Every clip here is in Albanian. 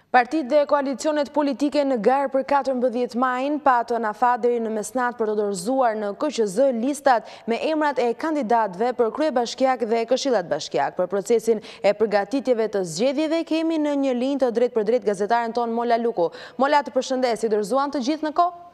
Partitë dhe koalicionet politike në garë për 14 majin patën afat deri në mesnatë për të dorëzuar në KQZ listat me emrat e kandidatëve për kryebashkiak dhe këshillat bashkiak. Për procesin e përgatitjeve të zgjedhjeve kemi në një linjë të drejt për drejt gazetaren ton Mola Luku. Mola, të përshëndes, i dorëzuan të gjithë në kohë?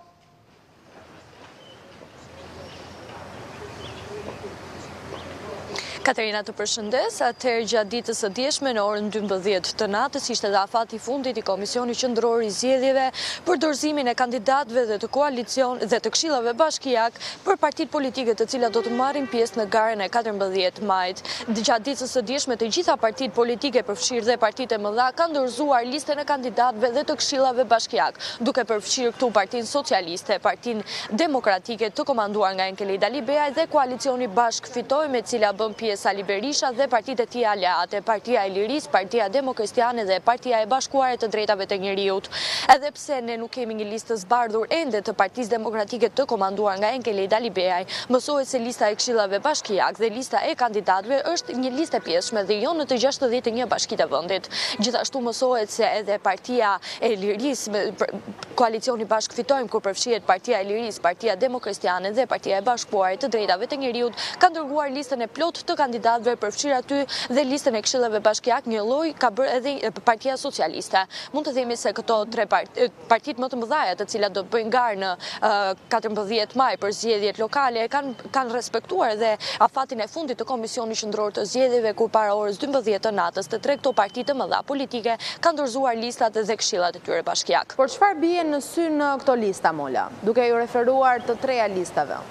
Katerina, të përshëndes, atëherë gjatë ditës së djeshme në orën 12 të natës ishte dhe afati i fundit i Komisionit Qendror i Zgjedhjeve për dorëzimin e kandidatëve dhe të koalicion dhe të këshillave bashkiak për partitë politike të cilat do të marrin pjesë në garën e 14 majit. Gjatë ditës së djeshme të gjitha partitë politike, përfshirë dhe partitë e mëdha, kanë dorëzuar listën e kandidatëve dhe të këshillave bashkiak, duke përfshirë këtu Partinë Socialiste, Partinë Demokratike të komanduar nga Enkeli Dalibeaj dhe koalicioni Bashk Fitoj, me cila bën pjesë Sali Berisha dhe partitë e tij aleate, Partia e Lirisë, Partia Demokristiane dhe Partia e Bashkuar të Drejtave të Njeriut. Edhe pse ne nuk kemi një listë zbardhur ende të Partisë Demokratike të komanduar nga Enkeli Dalibeaj, mësohet se lista e këshillave bashkiak dhe lista e kandidatëve është një listë e pjesshme dhe jo në të 61 bashkitë e vendit. Gjithashtu mësohet se edhe Partia e Lirisë, koalicioni Bashk Fitojmë, kur përfshihet Partia e Lirisë, Partia Demokristiane dhe Partia e Bashkuar të Drejtave të Njeriut, kanë dërguar listën e plotë të kandidatëve, përfshirë aty dhe listën e këshillave bashkiak, një lloj ka bërë edhe Partia Socialiste. Mund të themi se këto tre partitë më të mëdha, të cilat do të bëjnë garë në 14 maj për zgjedhjet lokale, kanë respektuar dhe afatin e fundit të Komisionit Qendror të Zgjedhjeve, kur para orës 12 të natës të tre këto partitë të mëdha politike kanë dorëzuar listat dhe këshillat e tyre bashkiak. Por çfarë bie në sy në këto lista, Mola, duke ju referuar të treja listave?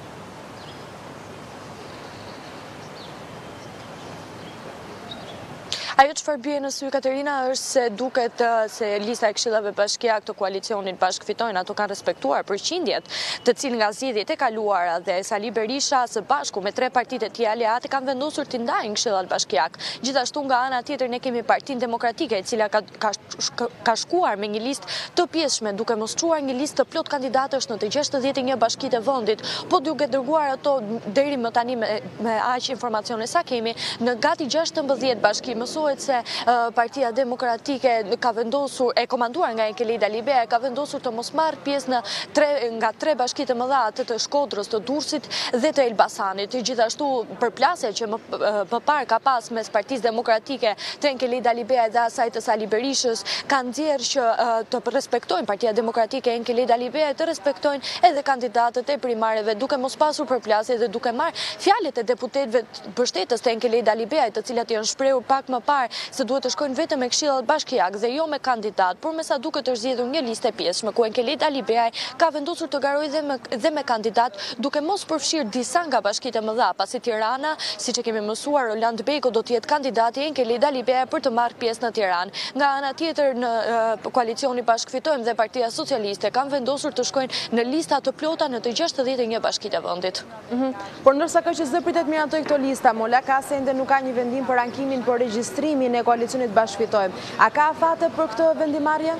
Ajo çfarë bie në sy, Katerina, është se duket se lista e këshillave bashkiak të koalicionit Bashk Fitojnë, ato kanë respektuar përqindjet të cilë nga zgjedhjet e kaluara dhe Sali Berisha së bashku me tre partitë e tij aleate kanë vendosur të ndajnë këshillat bashkiak. Gjithashtu nga ana tjetër ne kemi Partinë Demokratike, e cila ka shkuar me një listë të pjesshme, duke mos çuar një listë të plot kandidatësh në të 61 bashkitë e vendit, po duke dërguar ato deri më tani me aq informacione sa kemi në gati 16 bashki. Se Partia Demokratike ka vendosur, e komanduar nga Enkeli Dalibeaj, ka vendosur të mos marrë pjesë në nga tre bashkitë të mëdha, të Shkodrës, të Durrësit dhe të Elbasanit. Gjithashtu përplasja që më parë ka pas mes Partisë Demokratike të Enkeli Dalibeaj dhe asaj të Sali Berishës kanë nxjerrë që të respektojnë Partia Demokratike e Enkeli Dalibeaj, të respektojnë edhe kandidatët e primareve, duke mos pasur përplasje dhe duke marrë fjalët e deputetëve mbështetës të Enkeli Dalibeaj, të cilat janë shprehur pak më se duhet të shkojnë vetëm me këshillat bashkiak dhe jo me kandidat, por me sa duket është zgjedhur një listë e pjesshme ku Enkeli Dalibeaj ka vendosur të garojë dhe me kandidat, duke mos përfshirë disa nga bashkitë e mëdha, pasi Tirana, siç e kemi mësuar, Roland Beko do të jetë kandidati i Enkeli Dalibeaj për të marrë pjesë në Tiranë. Nga ana tjetër, në koalicioni Bashk Fitojmë dhe Partia Socialiste kanë vendosur të shkojnë në lista të plota në të 61 bashkitë e vendit. Por ndërsa KQZ pritet miratoj këto lista, Mola, ka se ende nuk ka një vendim për ankimin për regjistrimin e koalicionit Bashk Fitojmë. A ka afate për këtë vendimarrje?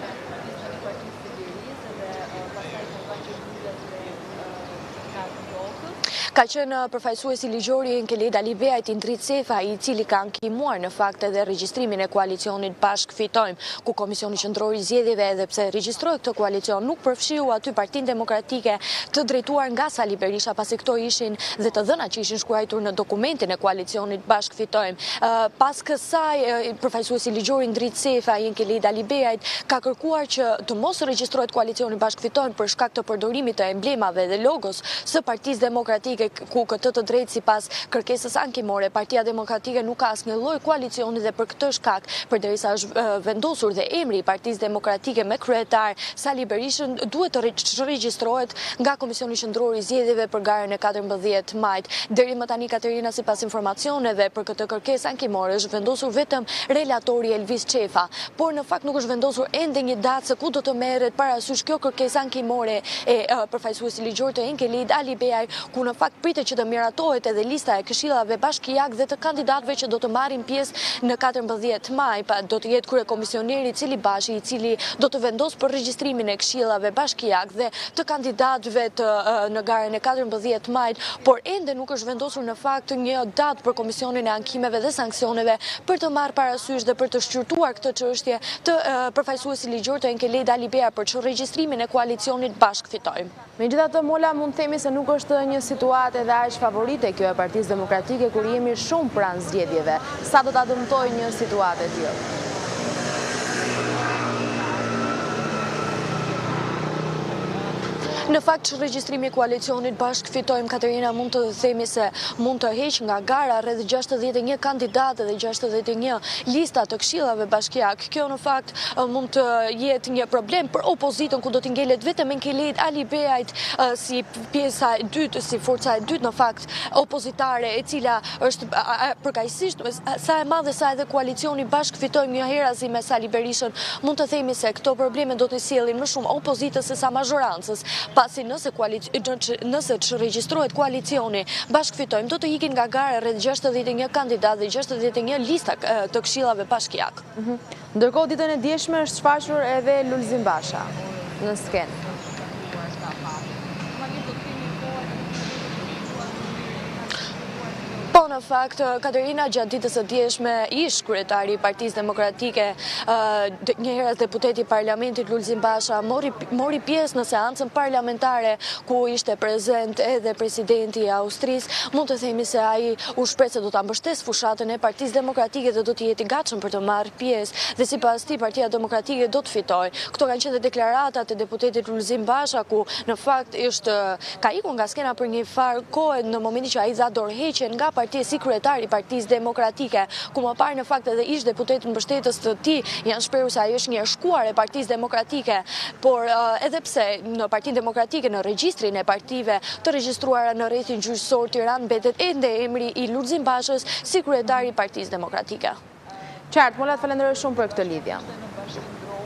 Ka qenë përfaqësuesi ligjor i Enkeli Dalibeajt Indrit Sefa, i cili ka ankimuar në fakt edhe regjistrimin e koalicionit Bashk Fitojmë, ku Komisioni Qendror i Zgjedhjeve, edhe pse regjistroi këtë koalicion, nuk përfshiu aty Partinë Demokratike të drejtuar nga Sali Berisha, pasi këto ishin dhe të dhënat që ishin shkruar në dokumentin e koalicionit Bashk Fitojmë. Pas kësaj, përfaqësuesi ligjor Indrit Sefa i Enkeli Dalibeajt ka kërkuar që të mos regjistrohet koalicioni Bashk Fitojmë për shkak të përdorimit të emblemave dhe logos së Partisë Demokratike, ku këtë të drejtë sipas kërkesës ankimore, Partia Demokratike nuk ka asnjë lloj koalicioni dhe për këtë shkak, përderisa është vendosur dhe emri i Partisë Demokratike me kryetar Sali Berishën, duhet të regjistrohet nga Komisioni Qendror i Zgjedhjeve për garën e 14 majit. Deri më tani, Katerina, sipas informacioneve, për këtë kërkesë ankimore është vendosur vetëm relatori Elvis Çefa, por në fakt nuk është vendosur ende një datë se ku do të merret parasysh kjo kërkesë ankimore e përfaqësuesit ligjor të Enkeli Dalibeaj, ku në fakt pritet që të miratohet edhe lista e këshillave bashkiak dhe të kandidatëve që do të marrin pjesë në 14 maj. Do të jetë kryekomisioneri Cili Bashi, i cili do të vendos për regjistrimin e këshillave bashkiak dhe të kandidatëve në garen e 14 majt, por ende nuk është vendosur në fakt një datë për Komisionin e Ankimeve dhe Sanksioneve për të marrë parasysh dhe për të shqyrtuar këtë çështje të përfaqësuesit ligjor të Enkeleda Alibea për që regjistrimin e koalicionit Bashk Fitojmë. Megjithatë, Mola, mund të themi se nuk është një situatë edhe aq favorite kjo e Partisë Demokratike kur jemi shumë pranë zgjedhjeve. Sa do ta dëmtojë një situatë e tillë? Në fakt që regjistrimi i koalicionit Bashk Fitojmë, Katerina, mund të themi se mund të heq nga gara rreth 61 kandidatë dhe 61 lista të këshillave bashkiak. Kjo në fakt mund të jetë një problem për opozitën, ku do të ngelet vetëm Enkeleda Alibeait si pjesa e dytë, si forca e dytë në fakt opozitare, e cila është përkajsisht sa e madhe sa edhe koalicioni Bashk Fitojmë një herazi me Sali Berishën. Mund të themi se këto probleme do të sjellin më shumë opozitës se sa mazhorancës. Pasi nëse që regjistrohet koalicioni Bashk Fitojmë, do të ikin nga gara rreth 61 kandidatë dhe 61 lista të këshillave bashkiak. Ndërkohë, ditën e dieshme është shfaqur edhe Lulzim Basha në skenë. Po, në fakt, Katerina, gjatë ditës së dieshme ish kryetari i Partisë Demokratike, njëherës deputeti i Parlamentit Lulzim Basha, mori pjesë në seancën parlamentare ku ishte prezent edhe presidenti i Austrisë. Mund të themi se ai u shpreh se do ta mbështesë fushatën e Partisë Demokratike dhe do të jetë i gatshëm për të marrë pjesë dhe sipas tij Partia Demokratike do të fitojë. Këto kanë qenë deklaratat e deputetit Lulzim Basha, ku në fakt ka ikur nga skena për një farë kohë në momentin që ai dha dorëheqjen nga si kryetari i Partisë Demokratike, ku më parë në fakt edhe ish deputet mbështetës të tij janë shprehur se ai është një shkuar e Partisë Demokratike, por edhe pse në Partinë Demokratike, në regjistrin e partive të regjistruara në rrethin gjyqësor Tiranë, mbetet ende emri i Lulzim Bashës si kryetari i Partisë Demokratike. Qartë, Mola, falenderoj shumë për këtë lidhje.